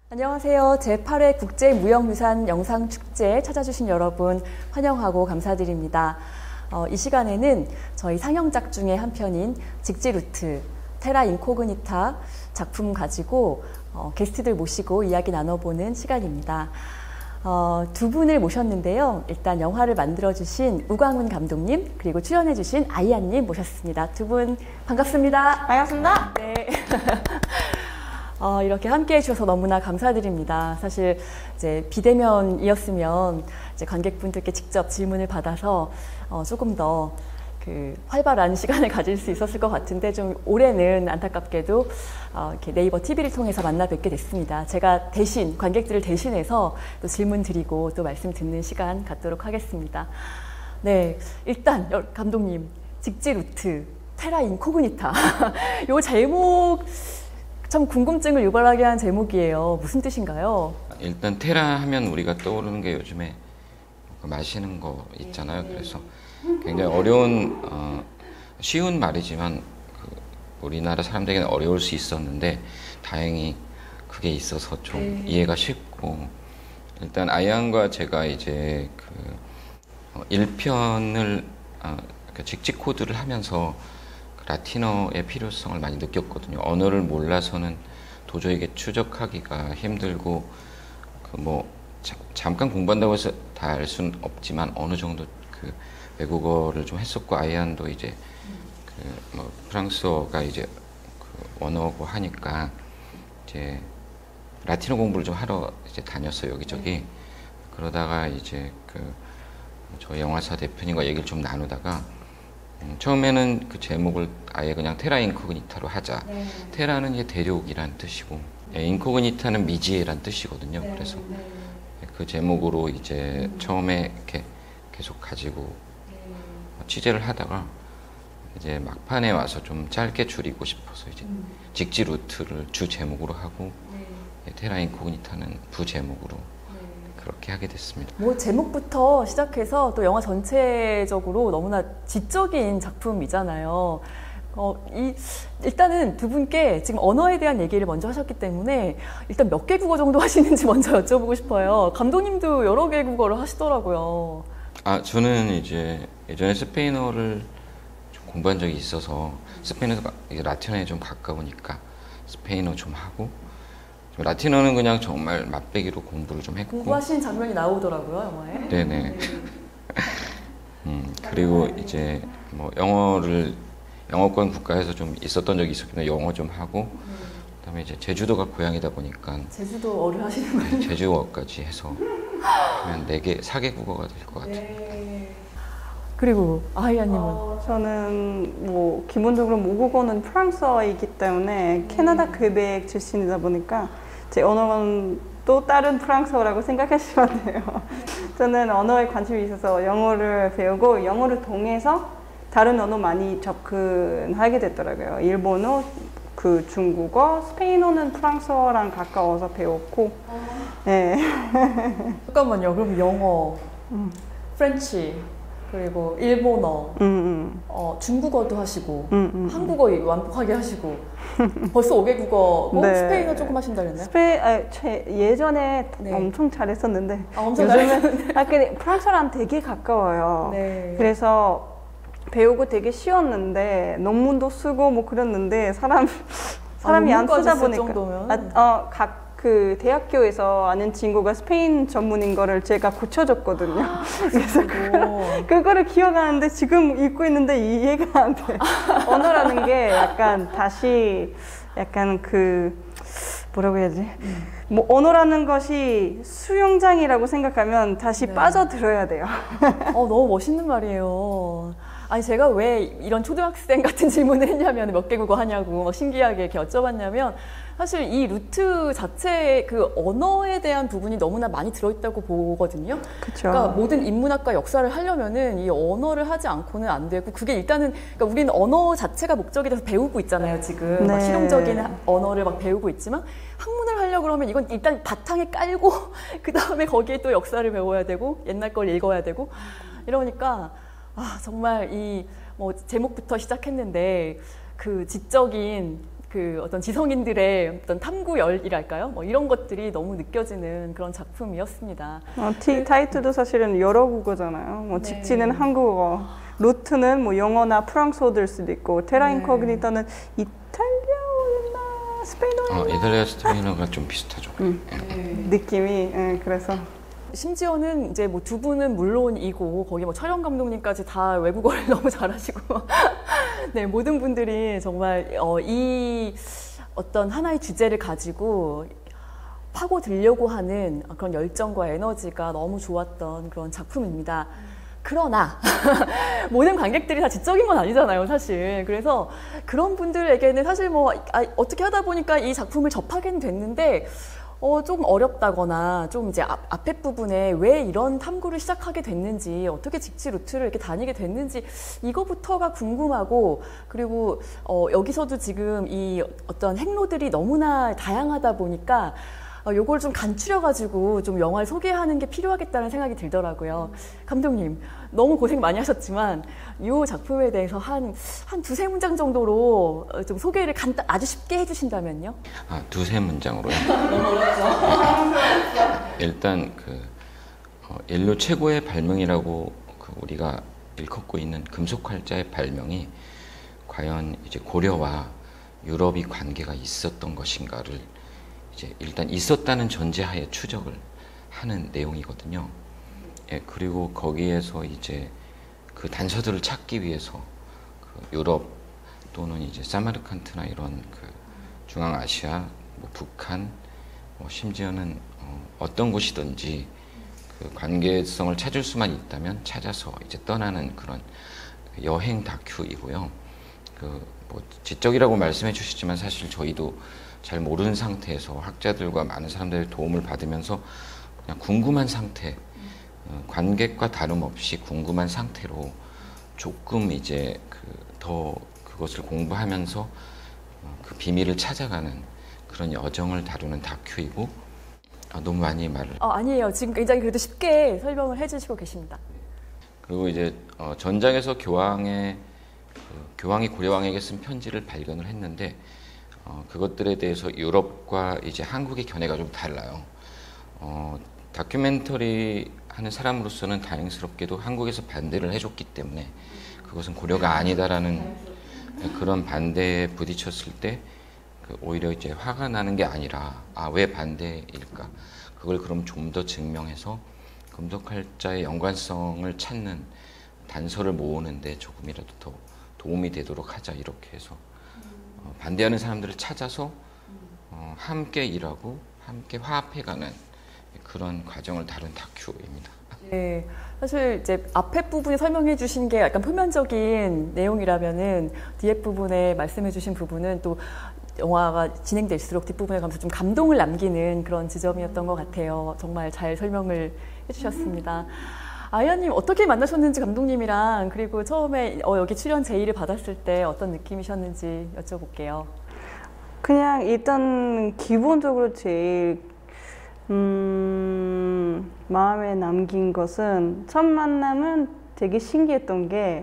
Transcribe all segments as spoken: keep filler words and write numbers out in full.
안녕하세요. 제팔 회 국제무역유산 영상축제에 찾아주신 여러분 환영하고 감사드립니다. 어, 이 시간에는 저희 상영작 중에 한 편인 직지루트, 테라 인코그니타 작품 가지고 어, 게스트들 모시고 이야기 나눠보는 시간입니다. 어, 두 분을 모셨는데요. 일단 영화를 만들어주신 우광훈 감독님, 그리고 출연해주신 아이안님 모셨습니다. 두 분 반갑습니다. 반갑습니다. 네. 어, 이렇게 함께 해주셔서 너무나 감사드립니다. 사실 이제 비대면이었으면 이제 관객분들께 직접 질문을 받아서 어, 조금 더 그 활발한 시간을 가질 수 있었을 것 같은데 좀 올해는 안타깝게도 어, 이렇게 네이버 티비를 통해서 만나 뵙게 됐습니다. 제가 대신 관객들을 대신해서 또 질문 드리고 또 말씀 듣는 시간 갖도록 하겠습니다. 네, 일단 감독님 직지루트 테라 인코그니타 요 제목 참 궁금증을 유발하게 한 제목이에요. 무슨 뜻인가요? 일단 테라 하면 우리가 떠오르는 게 요즘에 마시는 거 있잖아요. 그래서 굉장히 어려운 어, 쉬운 말이지만 그 우리나라 사람들에게는 어려울 수 있었는데 다행히 그게 있어서 좀 네. 이해가 쉽고 일단 아이안과 제가 이제 그 어, 일 편을 어, 직직 코드를 하면서 라틴어의 필요성을 많이 느꼈거든요. 언어를 몰라서는 도저히 이게 추적하기가 힘들고 그 뭐 잠깐 공부한다고 해서 다 알 수는 없지만 어느 정도 그 외국어를 좀 했었고 아이안도 이제 그 뭐 프랑스어가 이제 그 원어고 하니까 이제 라틴어 공부를 좀 하러 이제 다녔어요 여기저기. 그러다가 이제 그 저희 영화사 대표님과 얘기를 좀 나누다가 음, 처음에는 그 제목을 아예 그냥 테라 인코그니타로 하자. 네. 테라는 이제 대륙이란 뜻이고, 예, 인코그니타는 미지의란 뜻이거든요. 네. 그래서 네. 그 제목으로 이제 음. 처음에 이렇게 계속 가지고 네. 취재를 하다가 이제 막판에 와서 좀 짧게 줄이고 싶어서 이제 음. 직지루트를 주 제목으로 하고 네. 예, 테라 인코그니타는 부 제목으로. 그렇게 하게 됐습니다. 뭐 제목부터 시작해서 또 영화 전체적으로 너무나 지적인 작품이잖아요. 어, 이, 일단은 두 분께 지금 언어에 대한 얘기를 먼저 하셨기 때문에 일단 몇 개 국어 정도 하시는지 먼저 여쭤보고 싶어요. 감독님도 여러 개 국어를 하시더라고요. 아, 저는 이제 예전에 스페인어를 좀 공부한 적이 있어서 스페인어에서 라틴어에 좀 가까우니까 스페인어 좀 하고 라틴어는 그냥 정말 맛배기로 공부를 좀 했고 공부하신 장면이 나오더라고요 영화에. 네네. 네. 음, 그리고 이제 뭐 영어를 영어권 국가에서 좀 있었던 적이 있었기 때문에 영어 좀 하고 네. 그다음에 이제 제주도가 고향이다 보니까 제주도어를 하시는 거예요? 네, 제주어까지 해서 그러면 네 개, 사 개 국어가 될 것 같아요. 네. 그리고 아이아님은? 어, 저는 뭐 기본적으로 모국어는 프랑스어이기 때문에 캐나다 퀘벡 출신이다 보니까 제 언어는 또 다른 프랑스어라고 생각하시면 돼요. 저는 언어에 관심이 있어서 영어를 배우고 영어를 통해서 다른 언어 많이 접근하게 됐더라고요. 일본어, 그 중국어, 스페인어는 프랑스어랑 가까워서 배웠고. 어. 네. 잠깐만요. 그럼 영어, 음. 프렌치, 그리고 일본어, 음, 음. 어, 중국어도 하시고 음, 음, 한국어 완벽하게 하시고 벌써 오 개 국어고 네. 스페인어 조금 하신다 그랬나요? 스페 아, 제, 예전에 네. 엄청 잘했었는데 아, 엄청 잘했는데 아, 근데 프랑스어랑 되게 가까워요. 네. 그래서 배우고 되게 쉬웠는데 논문도 쓰고 뭐 그랬는데 사람 사람이 아, 안 쓰다 보니까 아, 어, 각 그 대학교에서 아는 친구가 스페인 전문인 거를 제가 고쳐줬거든요. 그래서 그, 그거를 기억하는데 지금 읽고 있는데 이해가 안 돼. 언어라는 게 약간 다시 약간 그 뭐라고 해야지? 음. 뭐 언어라는 것이 수영장이라고 생각하면 다시 네. 빠져들어야 돼요. 어, 너무 멋있는 말이에요. 아니 제가 왜 이런 초등학생 같은 질문을 했냐면 몇 개 국어 하냐고 막 신기하게 이렇게 여쭤봤냐면 사실 이 루트 자체의 그 언어에 대한 부분이 너무나 많이 들어있다고 보거든요. 그쵸. 그러니까 모든 인문학과 역사를 하려면은 이 언어를 하지 않고는 안 되고 그게 일단은 그러니까 우리는 언어 자체가 목적이 돼서 배우고 있잖아요 지금. 네. 막 실용적인 언어를 막 배우고 있지만 학문을 하려고 그러면 이건 일단 바탕에 깔고 그 다음에 거기에 또 역사를 배워야 되고 옛날 걸 읽어야 되고 이러니까 아 정말 이 뭐 제목부터 시작했는데 그 지적인 그 어떤 지성인들의 어떤 탐구열이랄까요? 뭐 이런 것들이 너무 느껴지는 그런 작품이었습니다. 어, 티, 타이틀도 사실은 여러 국어잖아요. 뭐 네. 직지는 한국어, 루트는 뭐 영어나 프랑스어 될 수도 있고, 테라 인코그니타는 네. 이탈리아어나 스페인어. 어, 이탈리아 스페인어가 좀 비슷하죠. 음. 네. 느낌이 네, 그래서. 심지어는 이제 뭐 두 분은 물론이고 거기 뭐 촬영 감독님까지 다 외국어를 너무 잘하시고 네 모든 분들이 정말 어, 이 어떤 하나의 주제를 가지고 파고들려고 하는 그런 열정과 에너지가 너무 좋았던 그런 작품입니다. 그러나 모든 관객들이 다 지적인 건 아니잖아요, 사실. 그래서 그런 분들에게는 사실 뭐 아, 어떻게 하다 보니까 이 작품을 접하게는 됐는데 어, 좀 어렵다거나 좀 이제 앞, 앞에 부분에 왜 이런 탐구를 시작하게 됐는지, 어떻게 직지 루트를 이렇게 다니게 됐는지, 이거부터가 궁금하고, 그리고, 어, 여기서도 지금 이 어떤 행로들이 너무나 다양하다 보니까, 어, 요걸 좀 간추려가지고 좀 영화를 소개하는 게 필요하겠다는 생각이 들더라고요. 감독님, 너무 고생 많이 하셨지만, 이 작품에 대해서 한, 한 두세 문장 정도로 좀 소개를 간단, 아주 쉽게 해주신다면요? 아, 두세 문장으로요? 일단, 그, 어, 인류 최고의 발명이라고 그 우리가 일컫고 있는 금속활자의 발명이 과연 이제 고려와 유럽이 관계가 있었던 것인가를 이제 일단 있었다는 전제하에 추적을 하는 내용이거든요. 예, 그리고 거기에서 이제 그 단서들을 찾기 위해서 그 유럽 또는 이제 사마르칸트나 이런 그 중앙아시아, 뭐 북한, 뭐 심지어는 어, 어떤 곳이든지 그 관계성을 찾을 수만 있다면 찾아서 이제 떠나는 그런 여행 다큐이고요. 그 뭐 지적이라고 말씀해 주시지만 사실 저희도 잘 모르는 상태에서 학자들과 많은 사람들의 도움을 받으면서 그냥 궁금한 상태, 관객과 다름없이 궁금한 상태로 조금 이제 그 더 그것을 공부하면서 그 비밀을 찾아가는 그런 여정을 다루는 다큐이고, 아, 너무 많이 말을. 어, 아니에요. 지금 굉장히 그래도 쉽게 설명을 해주시고 계십니다. 그리고 이제 어, 전장에서 교황의 그, 교황이 고려왕에게 쓴 편지를 발견을 했는데. 어, 그것들에 대해서 유럽과 이제 한국의 견해가 좀 달라요. 어, 다큐멘터리 하는 사람으로서는 다행스럽게도 한국에서 반대를 해줬기 때문에 그것은 고려가 아니다라는 그런 반대에 부딪혔을 때 그 오히려 이제 화가 나는 게 아니라 아, 왜 반대일까? 그걸 그럼 좀 더 증명해서 금속활자의 연관성을 찾는 단서를 모으는데 조금이라도 더 도움이 되도록 하자 이렇게 해서 어, 반대하는 사람들을 찾아서 어, 함께 일하고 함께 화합해가는 그런 과정을 다룬 다큐입니다. 네, 사실 이제 앞에 부분에 설명해 주신 게 약간 표면적인 내용이라면은 뒤에 부분에 말씀해 주신 부분은 또 영화가 진행될수록 뒷부분에 가면서 좀 감동을 남기는 그런 지점이었던 것 같아요. 정말 잘 설명을 해주셨습니다. 아야님 어떻게 만나셨는지 감독님이랑, 그리고 처음에 어, 여기 출연 제의를 받았을 때 어떤 느낌이셨는지 여쭤볼게요. 그냥 일단 기본적으로 제일 음, 마음에 남긴 것은 첫 만남은 되게 신기했던 게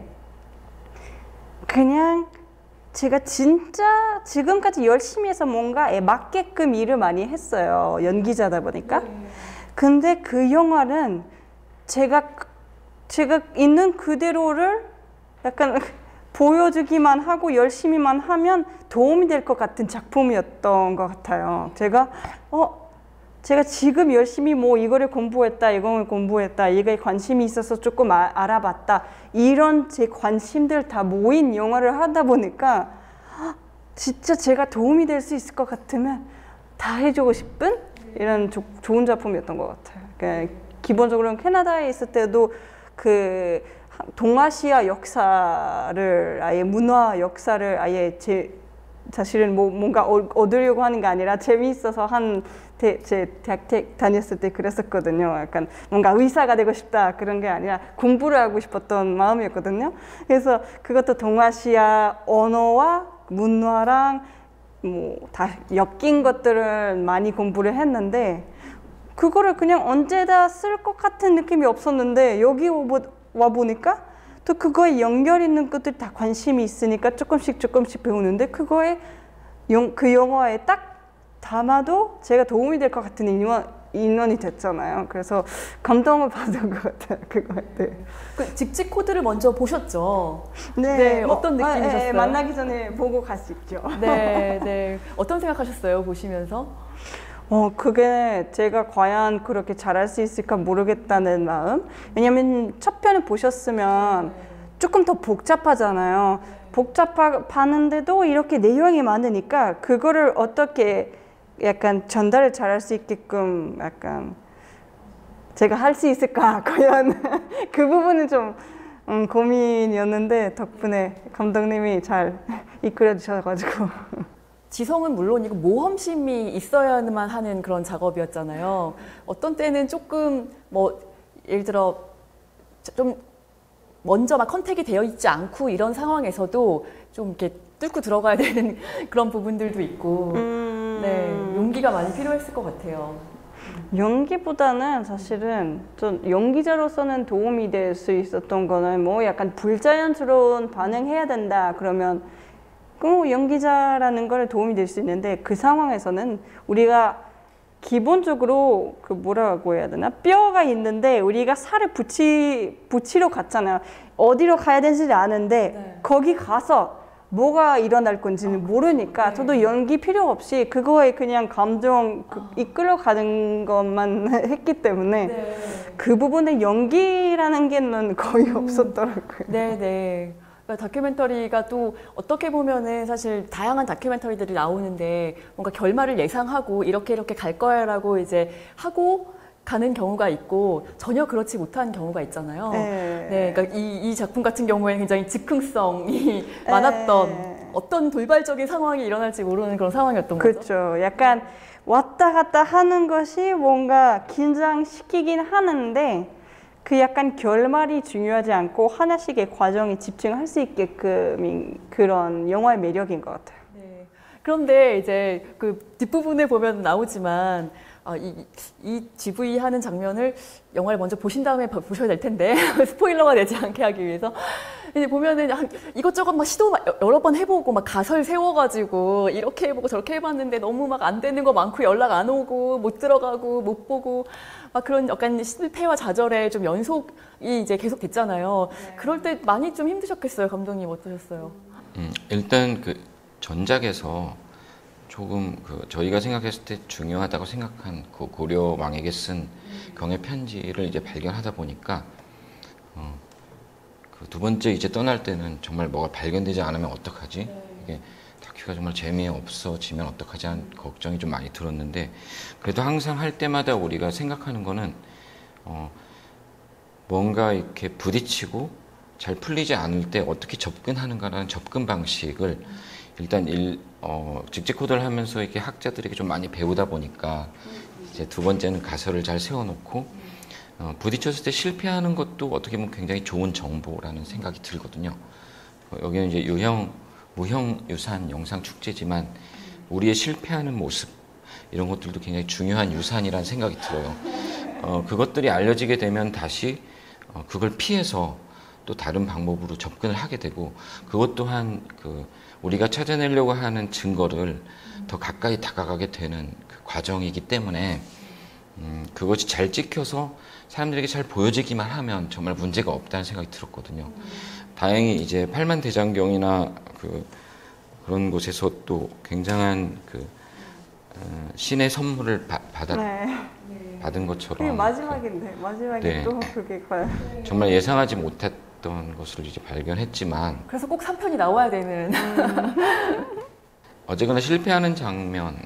그냥 제가 진짜 지금까지 열심히 해서 뭔가에 맞게끔 일을 많이 했어요. 연기자다 보니까. 근데 그 영화는 제가 제가 있는 그대로를 약간 보여주기만 하고 열심히만 하면 도움이 될 것 같은 작품이었던 것 같아요. 제가 어 제가 지금 열심히 뭐 이거를 공부했다, 이거를 공부했다, 이거에 관심이 있어서 조금 아, 알아봤다, 이런 제 관심들 다 모인 영화를 하다 보니까 진짜 제가 도움이 될 수 있을 것 같으면 다 해주고 싶은 이런 조, 좋은 작품이었던 것 같아요. 그러니까 기본적으로는 캐나다에 있을 때도 그 동아시아 역사를 아예 문화 역사를 아예 제 사실은 뭐 뭔가 얻으려고 하는 게 아니라 재미있어서 한 제 대학 다녔을 때 그랬었거든요. 약간 뭔가 의사가 되고 싶다 그런 게 아니라 공부를 하고 싶었던 마음이었거든요. 그래서 그것도 동아시아 언어와 문화랑 뭐 다 엮인 것들을 많이 공부를 했는데 그거를 그냥 언제다 쓸 것 같은 느낌이 없었는데 여기 와 보니까 또 그거에 연결 있는 것들 다 관심이 있으니까 조금씩 조금씩 배우는데 그거에 영, 그 영화에 딱 담아도 제가 도움이 될 것 같은 인원, 인원이 됐잖아요. 그래서 감동을 받은 것 같아요. 그거에. 네. 그 직직 코드를 먼저 보셨죠? 네. 네. 어떤 어, 느낌이셨어요? 네, 만나기 전에 보고 갔었죠. 네, 네. 어떤 생각하셨어요? 보시면서? 어, 그게 제가 과연 그렇게 잘할 수 있을까 모르겠다는 마음. 왜냐면 첫 편을 보셨으면 조금 더 복잡하잖아요. 복잡하는데도 이렇게 내용이 많으니까 그거를 어떻게 약간 전달을 잘할 수 있게끔 약간 제가 할 수 있을까 과연 그 부분은 좀 음, 고민이었는데 덕분에 감독님이 잘 이끌어 주셔가지고 지성은 물론이고 모험심이 있어야만 하는 그런 작업이었잖아요. 어떤 때는 조금 뭐 예를 들어 좀 먼저 막 컨택이 되어 있지 않고 이런 상황에서도 좀 이렇게 뚫고 들어가야 되는 그런 부분들도 있고 음... 네, 용기가 많이 필요했을 것 같아요. 연기보다는 사실은 좀 연기자로서는 도움이 될 수 있었던 거는 뭐 약간 불자연스러운 반응해야 된다 그러면 그 연기자라는 걸 도움이 될 수 있는데 그 상황에서는 우리가 기본적으로 그 뭐라고 해야 되나 뼈가 있는데 우리가 살을 붙이, 붙이러 갔잖아요. 어디로 가야 되는지 아는데 네. 거기 가서 뭐가 일어날 건지는 아, 모르니까 네. 저도 연기 필요 없이 그거에 그냥 감정 그 아. 이끌어 가는 것만 했기 때문에 네. 그 부분에 연기라는 게 거의 음. 없었더라고요. 네네. 그러니까 다큐멘터리가 또 어떻게 보면은 사실 다양한 다큐멘터리들이 나오는데 뭔가 결말을 예상하고 이렇게 이렇게 갈 거야라고 이제 하고 가는 경우가 있고 전혀 그렇지 못한 경우가 있잖아요. 네, 네 그러니까 이, 이 작품 같은 경우에는 굉장히 즉흥성이 에. 많았던 어떤 돌발적인 상황이 일어날지 모르는 그런 상황이었던 거죠. 그렇죠. 약간 왔다 갔다 하는 것이 뭔가 긴장시키긴 하는데 그 약간 결말이 중요하지 않고 하나씩의 과정에 집중할 수 있게끔 그런 영화의 매력인 것 같아요. 네. 그런데 이제 그 뒷부분에 보면 나오지만 아, 이, 이 지브이 하는 장면을 영화를 먼저 보신 다음에 보셔야 될 텐데 스포일러가 되지 않게 하기 위해서 이제 보면은 이것저것 막 시도 여러 번 해보고 막 가설 세워가지고 이렇게 해보고 저렇게 해봤는데 너무 막 안 되는 거 많고 연락 안 오고 못 들어가고 못 보고 막 그런 약간 실패와 좌절의 좀 연속이 이제 계속 됐잖아요. 네. 그럴 때 많이 좀 힘드셨겠어요, 감독님 어떠셨어요? 음, 일단 그 전작에서 조금 그 저희가 생각했을 때 중요하다고 생각한 그 고려 왕에게 쓴 경의 편지를 이제 발견하다 보니까 어, 그 두 번째 이제 떠날 때는 정말 뭐가 발견되지 않으면 어떡하지? 네. 이게 다큐가 정말 재미없어지면 어떡하지 하는 걱정이 좀 많이 들었는데 그래도 항상 할 때마다 우리가 생각하는 거는 어, 뭔가 이렇게 부딪히고 잘 풀리지 않을 때 어떻게 접근하는가라는 접근 방식을 일단 일, 어, 직직 코드를 하면서 이렇게 학자들에게 좀 많이 배우다 보니까 이제 두 번째는 가설을 잘 세워놓고 어, 부딪혔을 때 실패하는 것도 어떻게 보면 굉장히 좋은 정보라는 생각이 들거든요. 어, 여기는 이제 유형, 무형 유산 영상 축제지만 우리의 실패하는 모습 이런 것들도 굉장히 중요한 유산이라는 생각이 들어요. 어, 그것들이 알려지게 되면 다시 어, 그걸 피해서 또 다른 방법으로 접근을 하게 되고 그것 또한 그 우리가 찾아내려고 하는 증거를 더 가까이 다가가게 되는 그 과정이기 때문에 음, 그것이 잘 찍혀서 사람들에게 잘 보여지기만 하면 정말 문제가 없다는 생각이 들었거든요. 다행히 이제 팔만대장경이나 그 그런 곳에서 또 굉장한 그 어, 신의 선물을 바, 받았, 네. 받은 것처럼 그게 마지막인데 그, 마지막에 네. 또 그게 과연 정말 예상하지 못했던 것을 이제 발견했지만 그래서 꼭 삼 편이 나와야 되는 음. 어쨌거나 실패하는 장면에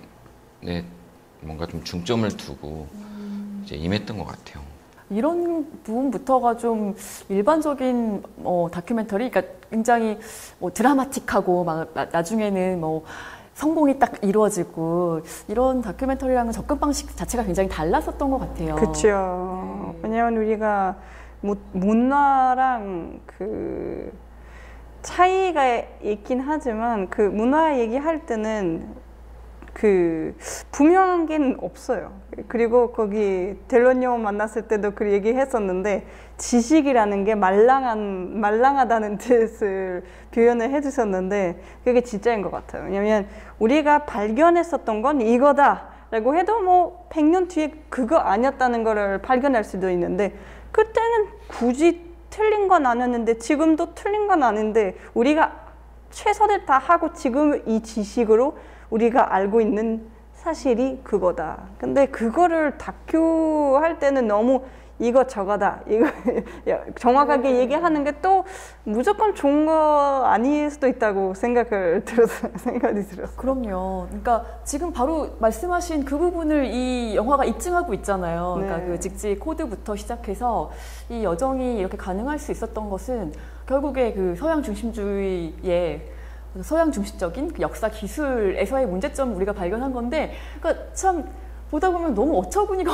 뭔가 좀 중점을 두고 음. 이제 임했던 것 같아요. 이런 부분부터가 좀 일반적인 어, 다큐멘터리, 그러니까 굉장히 뭐 드라마틱하고 막 나중에는 뭐 성공이 딱 이루어지고 이런 다큐멘터리랑은 접근 방식 자체가 굉장히 달랐었던 것 같아요. 그렇죠. 네. 왜냐하면 우리가 문화랑 그 차이가 있긴 하지만 그 문화 얘기할 때는 그 분명한 게 없어요. 그리고 거기 델로니오 만났을 때도 그 얘기했었는데 지식이라는 게 말랑한 말랑하다는 뜻을 표현을 해주셨는데 그게 진짜인 것 같아요. 왜냐하면 우리가 발견했었던 건 이거다라고 해도 뭐 백 년 뒤에 그거 아니었다는 거를 발견할 수도 있는데 그때는 굳이 틀린 건 아니었는데 지금도 틀린 건 아닌데 우리가 최선을 다하고 지금 이 지식으로 우리가 알고 있는 사실이 그거다. 근데 그거를 다큐 할 때는 너무 이거 저거다. 이거 정확하게 얘기하는 게 또 무조건 좋은 거 아닐 수도 있다고 생각을 들었어요. 생각이 들었어요. 그럼요. 그러니까 지금 바로 말씀하신 그 부분을 이 영화가 입증하고 있잖아요. 그러니까 네. 그 직지 코드부터 시작해서 이 여정이 이렇게 가능할 수 있었던 것은 결국에 그 서양 중심주의의 서양 중심적인 그 역사 기술에서의 문제점을 우리가 발견한 건데, 그러니까 참 보다 보면 너무 어처구니가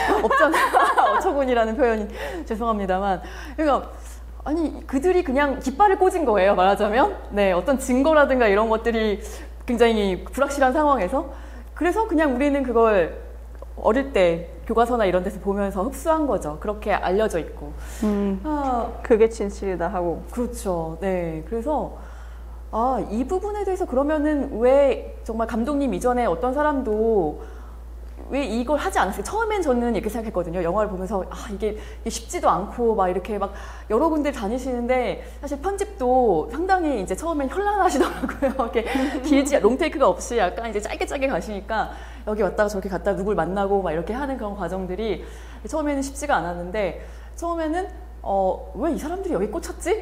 없잖아요. 어처구니라는 표현이 죄송합니다만, 그러니까 아니 그들이 그냥 깃발을 꽂은 거예요, 말하자면. 네, 어떤 증거라든가 이런 것들이 굉장히 불확실한 상황에서, 그래서 그냥 우리는 그걸 어릴 때 교과서나 이런 데서 보면서 흡수한 거죠. 그렇게 알려져 있고. 음, 아, 그게 진실이다 하고. 그렇죠. 네, 그래서 아, 이 부분에 대해서 그러면은 왜 정말 감독님 이전에 어떤 사람도 왜 이걸 하지 않았어요? 처음엔 저는 이렇게 생각했거든요. 영화를 보면서 아 이게, 이게 쉽지도 않고 막 이렇게 막 여러 군데 다니시는데 사실 편집도 상당히 이제 처음엔 현란하시더라고요. 이렇게 길지 롱테이크가 없이 약간 이제 짧게 짧게 가시니까 여기 왔다가 저기 갔다가 누굴 만나고 막 이렇게 하는 그런 과정들이 처음에는 쉽지가 않았는데 처음에는 어, 왜 이 사람들이 여기 꽂혔지?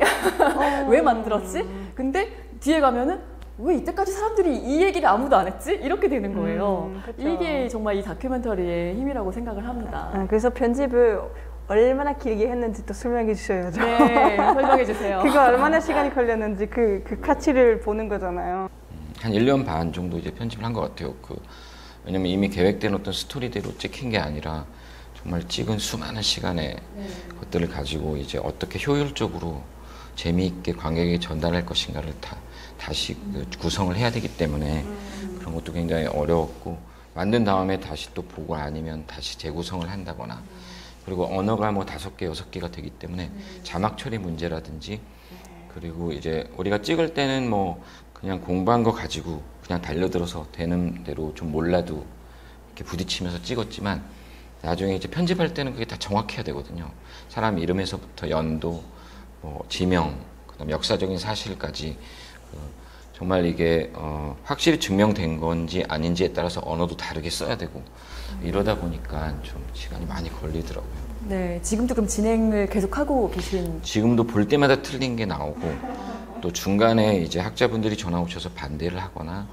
왜 만들었지? 근데 뒤에 가면은 왜 이때까지 사람들이 이 얘기를 아무도 안 했지? 이렇게 되는 거예요. 음, 이게 정말 이 다큐멘터리의 힘이라고 생각을 합니다. 아, 그래서 편집을 얼마나 길게 했는지 또 설명해 주셔야죠. 네, 설명해 주세요. 그거 얼마나 시간이 걸렸는지 그, 그 가치를 보는 거잖아요. 한 일 년 반 정도 이제 편집을 한 것 같아요. 그, 왜냐면 이미 계획된 어떤 스토리대로 찍힌 게 아니라 정말 찍은 수많은 시간의 네. 것들을 가지고 이제 어떻게 효율적으로 재미있게 관객에게 전달할 것인가를 다 다시 그 구성을 해야 되기 때문에 음. 그런 것도 굉장히 어려웠고, 만든 다음에 다시 또 보고 아니면 다시 재구성을 한다거나, 그리고 언어가 뭐 다섯 개, 여섯 개가 되기 때문에 자막 처리 문제라든지, 그리고 이제 우리가 찍을 때는 뭐 그냥 공부한 거 가지고 그냥 달려들어서 되는 대로 좀 몰라도 이렇게 부딪히면서 찍었지만, 나중에 이제 편집할 때는 그게 다 정확해야 되거든요. 사람 이름에서부터 연도, 뭐 지명, 그다음 역사적인 사실까지 그 정말 이게 어 확실히 증명된 건지 아닌지에 따라서 언어도 다르게 써야 되고 이러다 보니까 좀 시간이 많이 걸리더라고요. 네, 지금도 그럼 진행을 계속하고 계신? 지금도 볼 때마다 틀린 게 나오고, 또 중간에 이제 학자분들이 전화 오셔서 반대를 하거나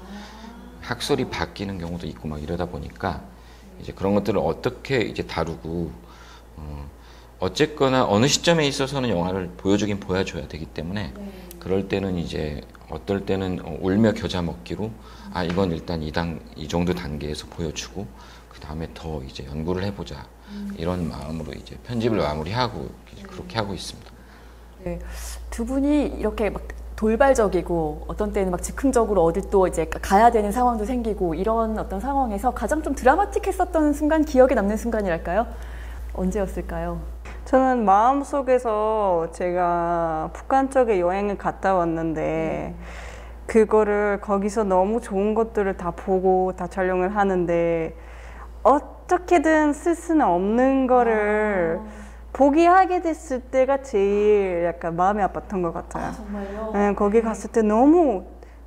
학설이 바뀌는 경우도 있고 막 이러다 보니까 이제 그런 것들을 어떻게 이제 다루고, 어 어쨌거나 어느 시점에 있어서는 영화를 보여주긴 보여줘야 되기 때문에 그럴 때는 이제 어떨 때는 울며 겨자 먹기로 아 이건 일단 이 단, 이 정도 단계에서 보여주고 그 다음에 더 이제 연구를 해보자 음. 이런 마음으로 이제 편집을 마무리하고 그렇게 하고 있습니다. 네, 두 분이 이렇게 막 돌발적이고 어떤 때는 막 즉흥적으로 어디 또 이제 가야 되는 상황도 생기고 이런 어떤 상황에서 가장 좀 드라마틱했었던 순간, 기억에 남는 순간이랄까요? 언제였을까요? 저는 마음속에서 제가 북한 쪽에 여행을 갔다 왔는데 음. 그거를 거기서 너무 좋은 것들을 다 보고 다 촬영을 하는데 어떻게든 쓸 수는 없는 거를 아. 포기하게 됐을 때가 제일 약간 마음이 아팠던 것 같아요. 아, 정말요? 네, 거기 갔을 때 너무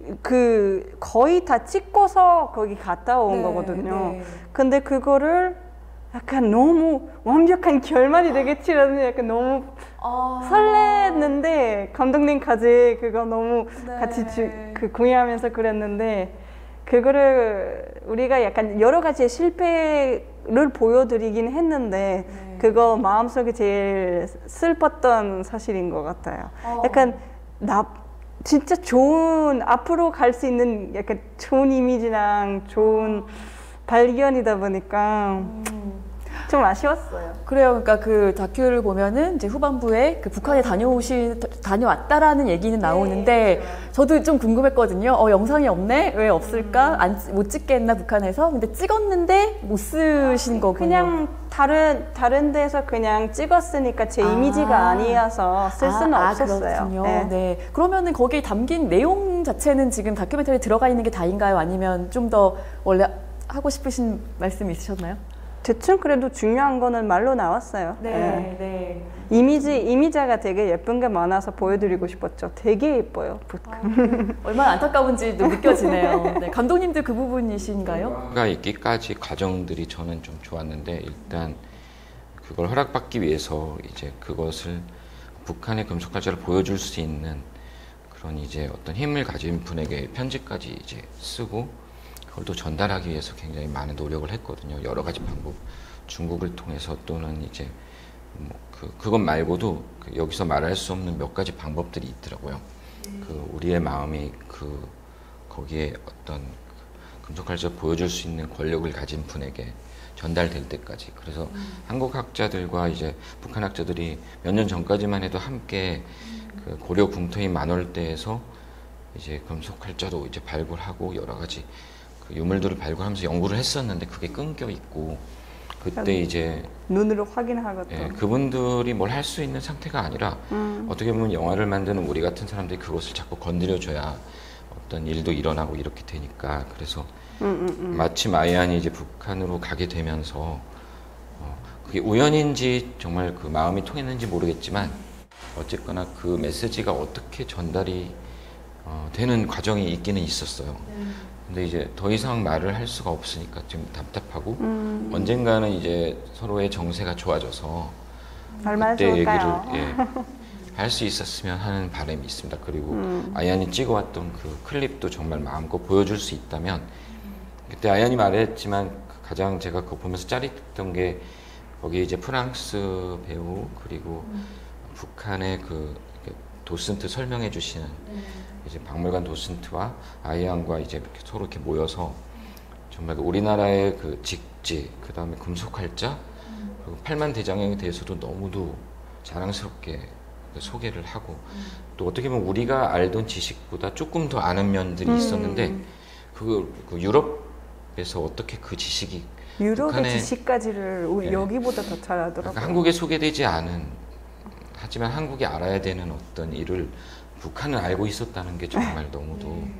그 거의 다 찍고서 거기 갔다 온 네, 거거든요. 네. 근데 그거를 약간 너무 완벽한 결말이 되겠지라는 약간 너무 아~ 설렜는데 감독님까지 그거 너무 네. 같이 주, 그 공유하면서 그랬는데 그거를 우리가 약간 여러 가지의 실패를 보여드리긴 했는데 네. 그거 마음속에 제일 슬펐던 사실인 것 같아요. 어. 약간 나 진짜 좋은 앞으로 갈 수 있는 약간 좋은 이미지랑 좋은 발견이다 보니까 음. 좀 아쉬웠어요. 그래요. 그러니까 그 다큐를 보면은 이제 후반부에 그 북한에 다녀오시 다녀왔다라는 얘기는 나오는데 네, 저도 좀 궁금했거든요. 어, 영상이 없네? 왜 없을까? 안, 못 찍게 했나, 북한에서? 근데 찍었는데 못 쓰신 거군요. 그냥 다른, 다른 데서 그냥 찍었으니까 제 아. 이미지가 아니어서 쓸 수는 아, 없었어요. 아, 그렇군요. 네. 네. 그러면은 거기에 담긴 내용 자체는 지금 다큐멘터리에 들어가 있는 게 다인가요? 아니면 좀 더 원래 하고 싶으신 말씀이 있으셨나요? 대충 그래도 중요한 거는 말로 나왔어요. 네, 네. 네. 이미지, 이미지가 되게 예쁜 게 많아서 보여드리고 싶었죠. 되게 예뻐요. 아, 얼마나 안타까운지도 느껴지네요. 네, 감독님도 그 부분이신가요? 가 있기까지 과정들이 저는 좀 좋았는데 일단 그걸 허락받기 위해서 이제 그것을 북한의 금속활자를 보여줄 수 있는 그런 이제 어떤 힘을 가진 분에게 편지까지 이제 쓰고 그걸 또 전달하기 위해서 굉장히 많은 노력을 했거든요. 여러 가지 방법, 중국을 통해서 또는 이제 뭐 그 그것 말고도 그 여기서 말할 수 없는 몇 가지 방법들이 있더라고요. 음. 그 우리의 마음이 그 거기에 어떤 금속활자를 보여줄 수 있는 권력을 가진 분에게 전달될 때까지. 그래서 음. 한국 학자들과 이제 북한 학자들이 몇 년 전까지만 해도 함께 음. 그 고려 궁토인 만월대에서 이제 금속활자도 이제 발굴하고 여러 가지 그 유물들을 발굴하면서 연구를 했었는데 그게 끊겨 있고 그때 이제 눈으로 확인하거든. 예, 그분들이 뭘 할 수 있는 상태가 아니라 음. 어떻게 보면 영화를 만드는 우리 같은 사람들이 그것을 자꾸 건드려줘야 어떤 일도 일어나고 이렇게 되니까 그래서 음, 음, 음. 마침 아이안이 이제 북한으로 가게 되면서 어, 그게 우연인지 정말 그 마음이 통했는지 모르겠지만 어쨌거나 그 메시지가 어떻게 전달이 어, 되는 과정이 있기는 있었어요. 음. 근데 이제 더 이상 말을 할 수가 없으니까 좀 답답하고 음. 언젠가는 이제 서로의 정세가 좋아져서 그때 얘기를 예, 할 수 있었으면 하는 바람이 있습니다. 그리고 음. 아이안이 찍어왔던 그 클립도 정말 마음껏 보여줄 수 있다면 그때 아이안이 말했지만 가장 제가 그거 보면서 짜릿했던 게 거기 이제 프랑스 배우 그리고 음. 북한의 그 도슨트 설명해 주시는 음. 이제 박물관 도슨트와 아이안과 이제 이렇게 서로 이렇게 모여서 정말 우리나라의 그 직지, 그 다음에 금속활자, 음. 그리고 팔만 대장경에 대해서도 너무도 자랑스럽게 소개를 하고 음. 또 어떻게 보면 우리가 알던 지식보다 조금 더 아는 면들이 음. 있었는데 그, 그 유럽에서 어떻게 그 지식이 유럽의 지식까지를 우리 예, 여기보다 더 잘 알더라고요. 한국에 소개되지 않은 하지만 한국이 알아야 되는 어떤 일을 북한은 알고 있었다는 게 정말 너무도 네.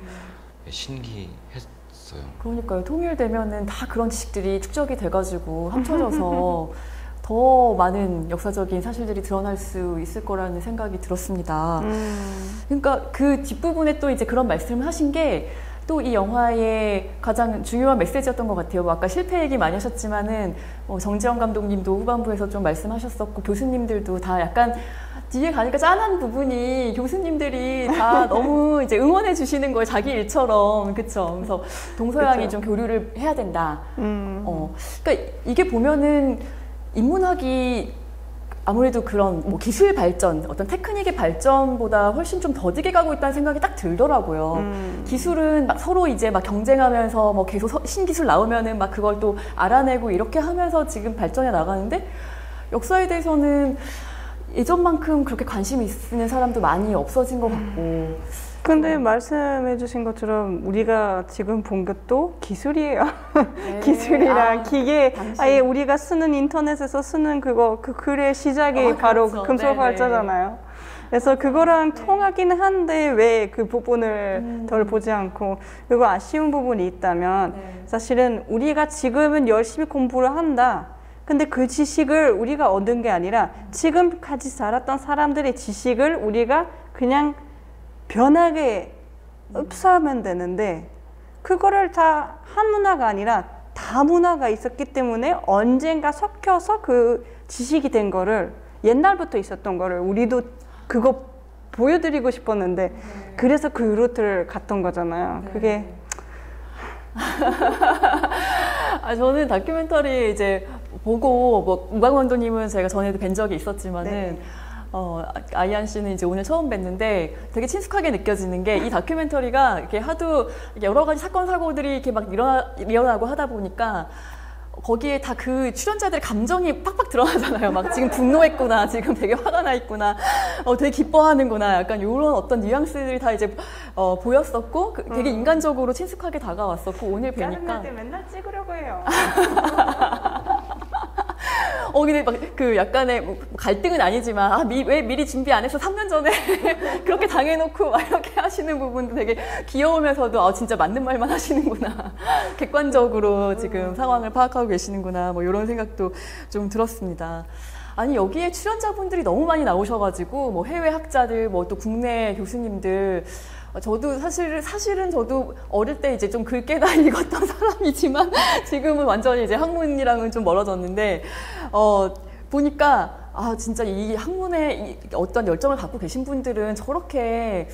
신기했어요. 그러니까요. 통일되면은 다 그런 지식들이 축적이 돼가지고 합쳐져서 더 많은 역사적인 사실들이 드러날 수 있을 거라는 생각이 들었습니다. 음. 그러니까 그 뒷부분에 또 이제 그런 말씀을 하신 게 또 이 영화의 가장 중요한 메시지였던 것 같아요. 뭐 아까 실패 얘기 많이 하셨지만은 뭐 정지영 감독님도 후반부에서 좀 말씀하셨었고 교수님들도 다 약간 뒤에 가니까 짠한 부분이 교수님들이 다 너무 이제 응원해 주시는 거예요. 자기 일처럼. 그쵸? 그래서 동서양이 그쵸? 좀 교류를 해야 된다. 음. 어. 그러니까 이게 보면은 인문학이 아무래도 그런 뭐 기술 발전, 어떤 테크닉의 발전보다 훨씬 좀 더디게 가고 있다는 생각이 딱 들더라고요. 음. 기술은 막 서로 이제 막 경쟁하면서 뭐 계속 신기술 나오면은 막 그걸 또 알아내고 이렇게 하면서 지금 발전해 나가는데 역사에 대해서는 예전만큼 그렇게 관심이 있는 사람도 많이 없어진 것 같고. 근데 말씀해 주신 것처럼 우리가 지금 본 것도 기술이에요. 네. 기술이랑 아, 기계, 당신. 아예 우리가 쓰는 인터넷에서 쓰는 그거, 그 글의 시작이 아, 바로 그렇죠. 금속활자잖아요. 그래서 그거랑 네. 통하기는 한데 왜 그 부분을 음. 덜 보지 않고, 그리고 아쉬운 부분이 있다면 네. 사실은 우리가 지금은 열심히 공부를 한다. 근데 그 지식을 우리가 얻은 게 아니라 지금까지 살았던 사람들의 지식을 우리가 그냥 변하게 흡수하면 되는데 그거를 다 한 문화가 아니라 다 문화가 있었기 때문에 언젠가 섞여서 그 지식이 된 거를 옛날부터 있었던 거를 우리도 그거 보여드리고 싶었는데 네. 그래서 그 루트를 갔던 거잖아요. 네. 그게 아, 저는 다큐멘터리 이제 보고 뭐 우광 감독님은 제가 전에도 뵌 적이 있었지만은 네. 어, 아이안 씨는 이제 오늘 처음 뵀는데 되게 친숙하게 느껴지는 게 이 다큐멘터리가 이렇게 하도 여러 가지 사건 사고들이 이렇게 막 일어나, 일어나고 하다 보니까 거기에 다 그 출연자들의 감정이 팍팍 들어가잖아요. 막 지금 분노했구나, 지금 되게 화가 나 있구나, 어, 되게 기뻐하는구나, 약간 이런 어떤 뉘앙스들이 다 이제 어, 보였었고, 그, 되게 음. 인간적으로 친숙하게 다가왔었고, 오늘 뵈니까. 짜증날 때 맨날 찍으려고 해요. 어, 근데 막 그 약간의 뭐 갈등은 아니지만, 아, 미, 왜 미리 준비 안 해서 삼 년 전에 그렇게 당해놓고 막 이렇게 하시는 부분도 되게 귀여우면서도, 아, 진짜 맞는 말만 하시는구나. 객관적으로 지금 음. 상황을 파악하고 계시는구나. 뭐 이런 생각도 좀 들었습니다. 아니, 여기에 출연자분들이 너무 많이 나오셔가지고, 뭐 해외 학자들, 뭐 또 국내 교수님들, 저도 사실, 사실은 저도 어릴 때 이제 좀 긁게다 읽었던 사람이지만 지금은 완전히 이제 학문이랑은 좀 멀어졌는데, 어, 보니까, 아, 진짜 이 학문에 어떤 열정을 갖고 계신 분들은 저렇게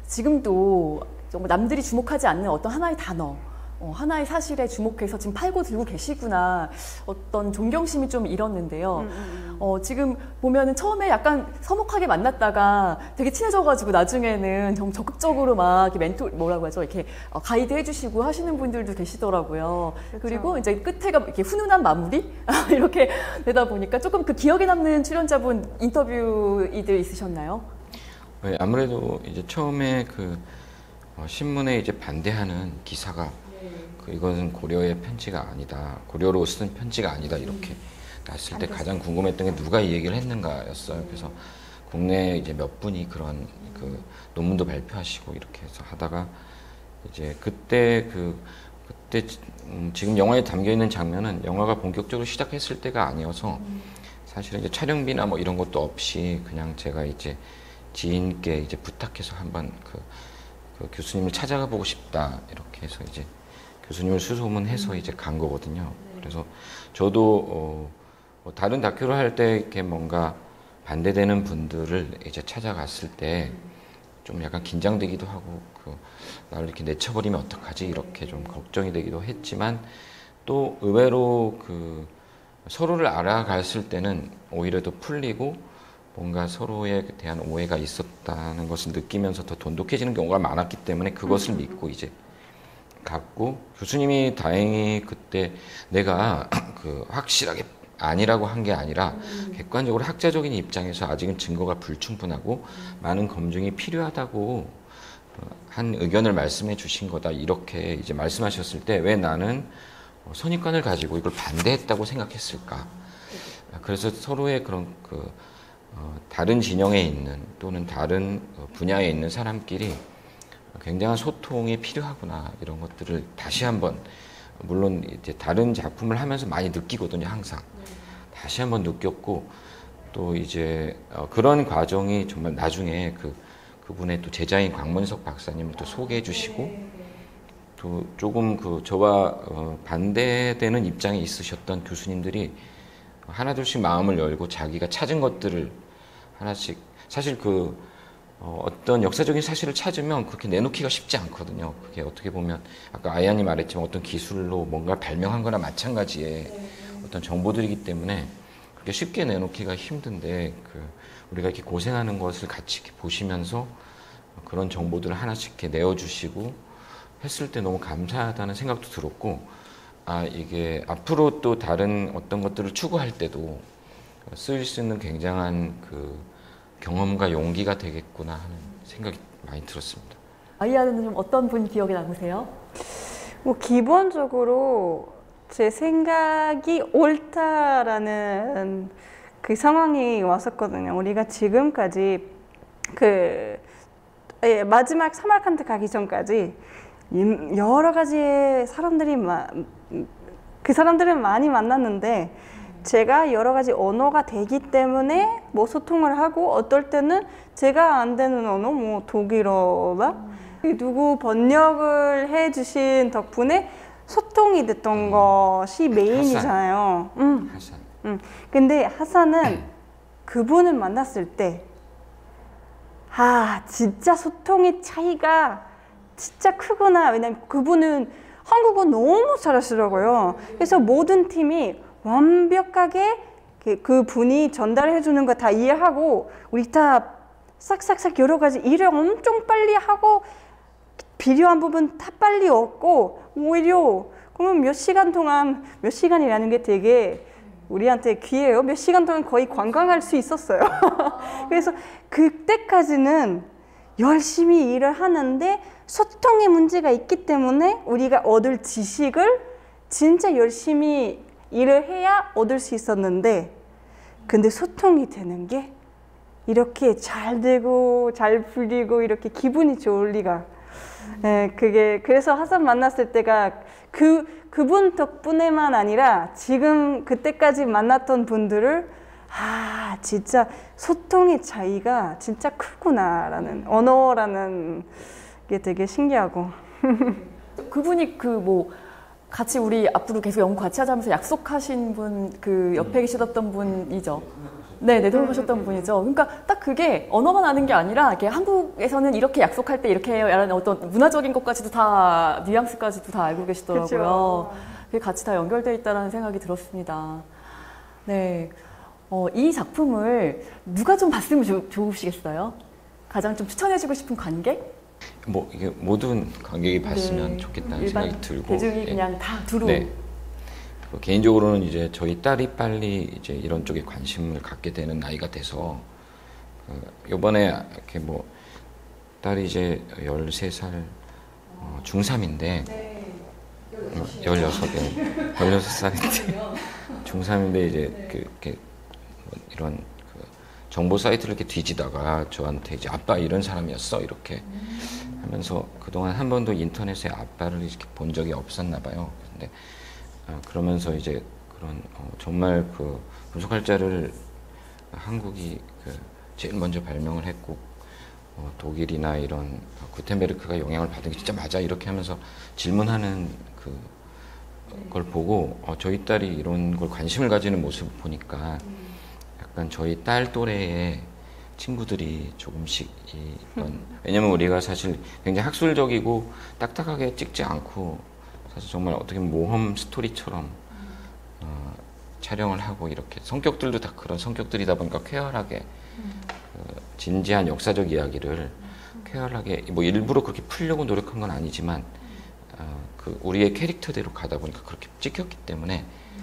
지금도 정말 남들이 주목하지 않는 어떤 하나의 단어, 어, 하나의 사실에 주목해서 지금 팔고 들고 계시구나, 어떤 존경심이 좀 일었는데요. 음, 음. 어, 지금 보면은 처음에 약간 서먹하게 만났다가 되게 친해져가지고 나중에는 좀 적극적으로 막 이렇게 멘토, 뭐라고 하죠? 이렇게 어, 가이드 해주시고 하시는 분들도 계시더라고요. 그렇죠. 그리고 이제 끝에가 이렇게 훈훈한 마무리? 이렇게 되다 보니까 조금 그 기억에 남는 출연자분 인터뷰이들 있으셨나요? 네, 아무래도 이제 처음에 그 어, 신문에 이제 반대하는 기사가 그 이것은 고려의 편지가 아니다, 고려로 쓴 편지가 아니다, 이렇게 음. 났을 때 가장 궁금했던 게 누가 이 얘기를 했는가였어요. 그래서 국내에 이제 몇 분이 그런 그 논문도 발표하시고 이렇게 해서 하다가 이제 그때 그 그때 음 지금 영화에 담겨 있는 장면은 영화가 본격적으로 시작했을 때가 아니어서 사실은 이제 촬영비나 뭐 이런 것도 없이 그냥 제가 이제 지인께 이제 부탁해서 한번 그, 그 교수님을 찾아가 보고 싶다, 이렇게 해서 이제 교수님을 수소문해서 음. 이제 간 거거든요. 네. 그래서 저도 어, 뭐 다른 다큐를 할 때 이렇게 뭔가 반대되는 분들을 이제 찾아갔을 때 좀 약간 긴장되기도 하고, 그 나를 이렇게 내쳐버리면 어떡하지, 이렇게 좀 걱정이 되기도 했지만, 또 의외로 그 서로를 알아갔을 때는 오히려 더 풀리고 뭔가 서로에 대한 오해가 있었다는 것을 느끼면서 더 돈독해지는 경우가 많았기 때문에 그것을 음. 믿고 이제 갔고, 교수님이 다행히 그때 내가 그 확실하게 아니라고 한 게 아니라 음. 객관적으로 학자적인 입장에서 아직은 증거가 불충분하고 음. 많은 검증이 필요하다고 한 의견을 말씀해 주신 거다, 이렇게 이제 말씀하셨을 때 왜 나는 선입관을 가지고 이걸 반대했다고 생각했을까. 그래서 서로의 그런 그 어 다른 진영에 있는 또는 다른 분야에 있는 사람끼리 굉장한 소통이 필요하구나, 이런 것들을 다시 한번, 물론 이제 다른 작품을 하면서 많이 느끼거든요, 항상. 다시 한번 느꼈고, 또 이제 어 그런 과정이 정말 나중에 그, 그분의 또 제자인 광문석 박사님을 또 소개해 주시고, 또 조금 그 저와 어 반대되는 입장에 있으셨던 교수님들이 하나둘씩 마음을 열고 자기가 찾은 것들을 하나씩, 사실 그 어, 어떤 역사적인 사실을 찾으면 그렇게 내놓기가 쉽지 않거든요. 그게 어떻게 보면 아까 아이안이 말했지만 어떤 기술로 뭔가 발명한 거나 마찬가지의 어떤 정보들이기 때문에 그렇게 쉽게 내놓기가 힘든데, 그 우리가 이렇게 고생하는 것을 같이 이렇게 보시면서 그런 정보들을 하나씩 이렇게 내어주시고 했을 때 너무 감사하다는 생각도 들었고, 아, 이게 앞으로 또 다른 어떤 것들을 추구할 때도 쓰일 수 있는 굉장한 그 경험과 용기가 되겠구나 하는 생각이 많이 들었습니다. 아이아는 좀 어떤 분 기억에 남으세요? 뭐 기본적으로 제 생각이 옳다라는 그 상황이 왔었거든요. 우리가 지금까지 그 예, 마지막 사마르칸드 가기 전까지 여러 가지의 사람들이 마, 그 사람들을 많이 만났는데, 제가 여러 가지 언어가 되기 때문에 뭐 소통을 하고, 어떨 때는 제가 안 되는 언어, 뭐 독일어나 음. 누구 번역을 해주신 덕분에 소통이 됐던 음. 것이 메인이잖아요. 하산. 음. 하산. 음. 근데 하산은 그분을 만났을 때, 아, 진짜 소통의 차이가 진짜 크구나. 왜냐면 그분은 한국어 너무 잘하시더라고요. 그래서 모든 팀이 완벽하게 그 분이 전달해 주는 거 다 이해하고, 우리 다 싹싹싹 여러 가지 일을 엄청 빨리 하고, 필요한 부분 다 빨리 얻고, 오히려 그러면 몇 시간 동안, 몇 시간이라는 게 되게 우리한테 귀해요. 몇 시간 동안 거의 관광할 수 있었어요. 그래서 그때까지는 열심히 일을 하는데 소통의 문제가 있기 때문에 우리가 얻을 지식을 진짜 열심히 일을 해야 얻을 수 있었는데, 근데 소통이 되는 게 이렇게 잘 되고 잘 풀리고 이렇게 기분이 좋을 리가. 네, 그게 그래서 하산 만났을 때가 그 그분 덕분에만 아니라 지금 그때까지 만났던 분들을 아 진짜 소통의 차이가 진짜 크구나라는, 언어라는 게 되게 신기하고. 그분이 그 뭐 같이 우리 앞으로 계속 연구 같이 하자면서 약속하신 분, 그 옆에 계시던 분이죠. 네, 네, 돌아가셨던 분이죠. 그러니까 딱 그게 언어만 아는 게 아니라 이렇게 한국에서는 이렇게 약속할 때 이렇게 해요. 라는 어떤 문화적인 것까지도 다, 뉘앙스까지도 다 알고 계시더라고요. 그렇죠. 그게 같이 다 연결되어 있다는 생각이 들었습니다. 네. 어, 이 작품을 누가 좀 봤으면 조, 좋으시겠어요? 가장 좀 추천해주고 싶은 관객? 뭐 이게 모든 관객이 봤으면 네. 좋겠다는 생각이 들고, 대중이 예. 그냥 다 두루. 네. 개인적으로는 이제 저희 딸이 빨리 이제 이런 쪽에 관심을 갖게 되는 나이가 돼서, 그 요번에 이렇게 뭐 딸이 이제 열세 살 어, 중삼인데, 네. 열여섯에 열여섯 살인데 중삼인데 이제 네. 그 이렇게 이런 그 정보 사이트를 이렇게 뒤지다가 저한테 이제 아빠 이런 사람이었어 이렇게 음. 하면서 그동안 한 번도 인터넷에 아빠를 이렇게 본 적이 없었나 봐요. 근데 어, 그러면서 이제 그런 어, 정말 그 분석할 자를 한국이 그 제일 먼저 발명을 했고 어, 독일이나 이런 구텐베르크가 영향을 받은 게 진짜 맞아 이렇게 하면서 질문하는 그 걸 보고 어, 저희 딸이 이런 걸 관심을 가지는 모습을 보니까 약간 저희 딸 또래의 친구들이 조금씩 이런, 왜냐면 우리가 사실 굉장히 학술적이고 딱딱하게 찍지 않고 사실 정말 어떻게 보면 모험 스토리처럼 어, 촬영을 하고 이렇게 성격들도 다 그런 성격들이다 보니까 쾌활하게 그 진지한 역사적 이야기를 쾌활하게 뭐 일부러 그렇게 풀려고 노력한 건 아니지만 어, 그 우리의 캐릭터대로 가다 보니까 그렇게 찍혔기 때문에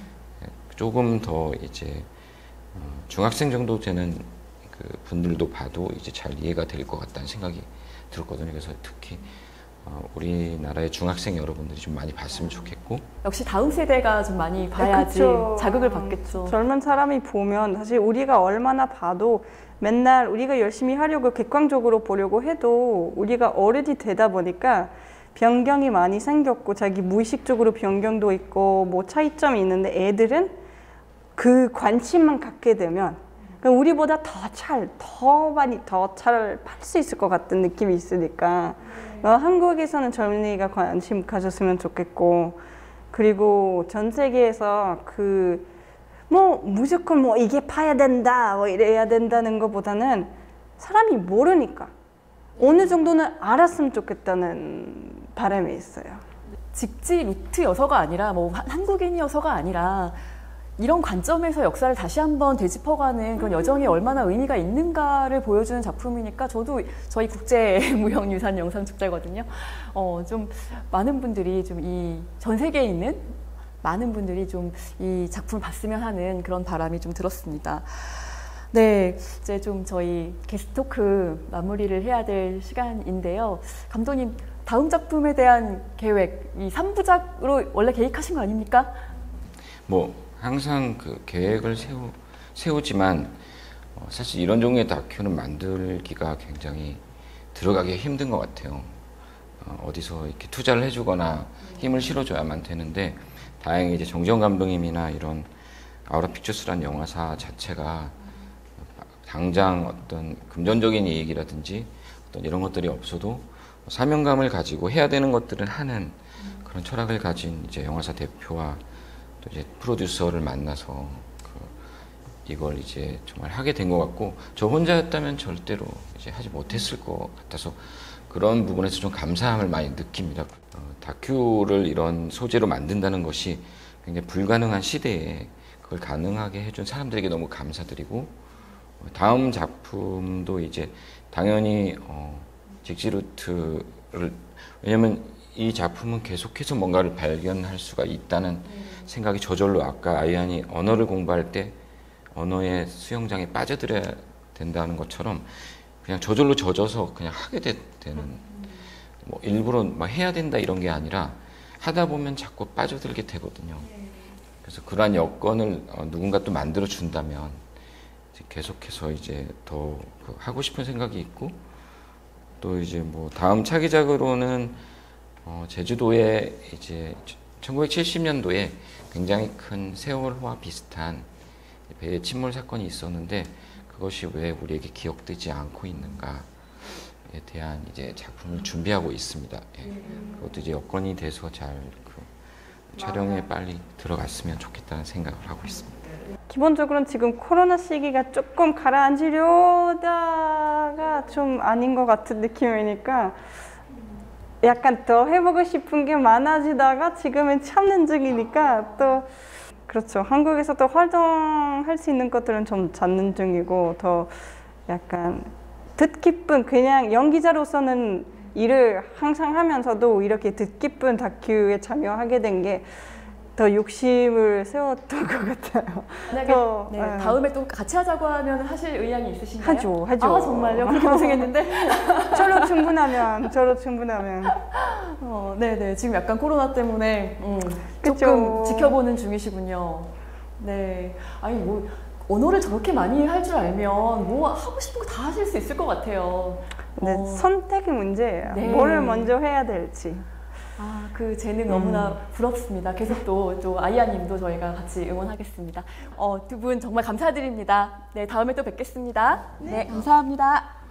조금 더 이제 어, 중학생 정도 되는 그 분들도 봐도 이제 잘 이해가 될 것 같다는 생각이 들었거든요. 그래서 특히 어, 우리나라의 중학생 여러분들이 좀 많이 봤으면 좋겠고, 역시 다음 세대가 좀 많이 봐야지 네, 자극을 받겠죠. 젊은 사람이 보면 사실 우리가 얼마나 봐도 맨날 우리가 열심히 하려고 객관적으로 보려고 해도 우리가 어른이 되다 보니까 변경이 많이 생겼고 자기 무의식적으로 변경도 있고 뭐 차이점이 있는데 애들은 그 관심만 갖게 되면 그러니까 우리보다 더 잘, 더 많이 더 잘 팔 수 있을 것 같은 느낌이 있으니까 어, 한국에서는 젊은이가 관심 가졌으면 좋겠고, 그리고 전 세계에서 그 뭐 무조건 뭐 이게 파야 된다 뭐 이래야 된다는 것보다는 사람이 모르니까 어느 정도는 알았으면 좋겠다는 바람이 있어요. 직지 루트여서가 아니라 뭐 한국인이어서가 아니라 이런 관점에서 역사를 다시 한번 되짚어가는 그런 여정이 얼마나 의미가 있는가를 보여주는 작품이니까 저도 저희 국제무형유산 영상축제거든요. 어, 좀 많은 분들이 좀 이 전 세계에 있는 많은 분들이 좀 이 작품을 봤으면 하는 그런 바람이 좀 들었습니다. 네, 이제 좀 저희 게스트 토크 마무리를 해야 될 시간인데요. 감독님, 다음 작품에 대한 계획, 이 삼 부작으로 원래 계획하신 거 아닙니까? 뭐 항상 그 계획을 세우, 세우지만 어, 사실 이런 종류의 다큐는 만들기가 굉장히 들어가기 힘든 것 같아요. 어, 어디서 이렇게 투자를 해주거나 힘을 실어줘야만 되는데, 다행히 이제 정지영 감독님이나 이런 아우라 픽처스라는 영화사 자체가 당장 어떤 금전적인 이익이라든지 어떤 이런 것들이 없어도 사명감을 가지고 해야 되는 것들을 하는 그런 철학을 가진 이제 영화사 대표와 또 이제 프로듀서를 만나서 그 이걸 이제 정말 하게 된 것 같고, 저 혼자였다면 절대로 이제 하지 못했을 것 같아서 그런 부분에서 좀 감사함을 많이 느낍니다. 어, 다큐를 이런 소재로 만든다는 것이 굉장히 불가능한 시대에 그걸 가능하게 해준 사람들에게 너무 감사드리고, 다음 작품도 이제 당연히 어, 직지루트를, 왜냐면 이 작품은 계속해서 뭔가를 발견할 수가 있다는 음. 생각이 저절로 아까 아이안이 언어를 공부할 때 언어의 수영장에 빠져들어야 된다는 것처럼 그냥 저절로 젖어서 그냥 하게 되, 되는 음. 뭐 일부러 막 해야 된다 이런 게 아니라 하다 보면 자꾸 빠져들게 되거든요. 그래서 그러한 여건을 어, 누군가 또 만들어 준다면 이제 계속해서 이제 더 그 하고 싶은 생각이 있고 또 이제 뭐 다음 차기작으로는 어, 제주도에 이제 천구백칠십 년도에 굉장히 큰 세월호와 비슷한 배 침몰 사건이 있었는데 그것이 왜 우리에게 기억되지 않고 있는가에 대한 이제 작품을 준비하고 있습니다. 예. 그것도 이제 여건이 돼서 잘 그 촬영에 빨리 들어갔으면 좋겠다는 생각을 하고 있습니다. 기본적으로는 지금 코로나 시기가 조금 가라앉으려다가 좀 아닌 것 같은 느낌이니까 약간 더 해보고 싶은 게 많아지다가 지금은 참는 중이니까 또 그렇죠. 한국에서 또 활동할 수 있는 것들은 좀 찾는 중이고 더 약간 뜻깊은 그냥 연기자로서는 일을 항상 하면서도 이렇게 뜻깊은 다큐에 참여하게 된 게 더 욕심을 세웠던 것 같아요. 더, 네, 네. 다음에 또 같이 하자고 하면 하실 의향이 있으신가요? 하죠, 하죠. 아 정말요? 그렇게 고생했는데? 저로 충분하면, 저로 충분하면. 어, 네네. 지금 약간 코로나 때문에 음, 조금 지켜보는 중이시군요. 네. 아니 뭐 언어를 저렇게 많이 할 줄 알면 뭐 하고 싶은 거 다 하실 수 있을 것 같아요. 네, 어. 선택의 문제예요. 네. 뭐를 먼저 해야 될지. 아, 그 재능 너무나 음. 부럽습니다. 계속 또, 또 아이아님도 저희가 같이 응원하겠습니다. 어, 두 분 정말 감사드립니다. 네, 다음에 또 뵙겠습니다. 네, 네 감사합니다.